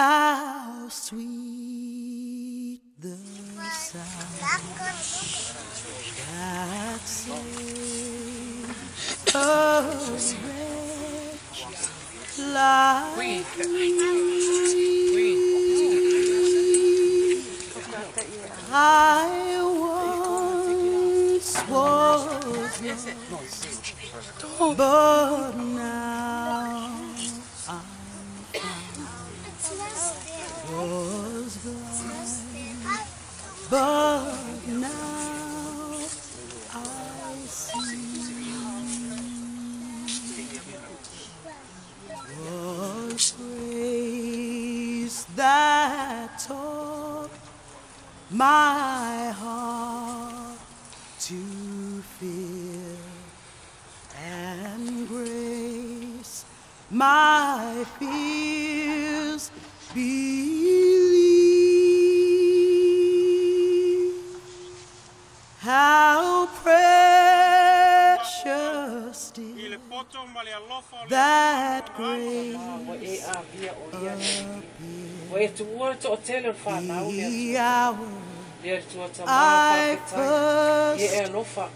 How sweet the sound that saves a wretch like me. I once was lost, but now I'm was blind, but now I see. Was grace that taught my heart to fear, and grace my fears believe. How precious is that grace appeared the hour I first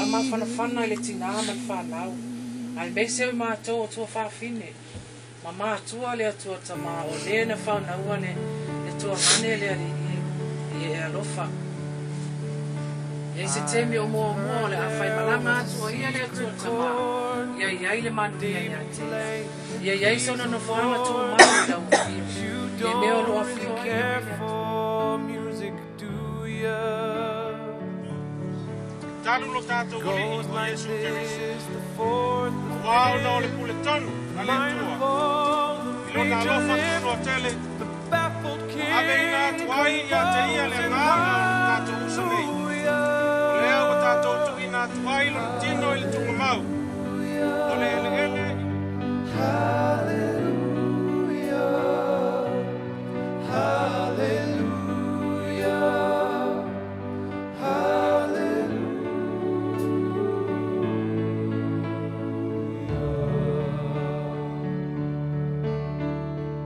believed. Mama tua le tua tama o le na fa na wane le tua hane le e alofa e se temi o mo le a fai malanga tua ia le tua tama ia le manu ia sona no fa ma tua ma da e me o lo afio Talu lo tato wole i ko Yesu Keriso. Wao no le pule tonu ale tua. Ilo na lofa tuno tele. Ave ina tuai ia te ia le ngana tato usanei. Leo tato tu ina tuai lo tino il tunga mau.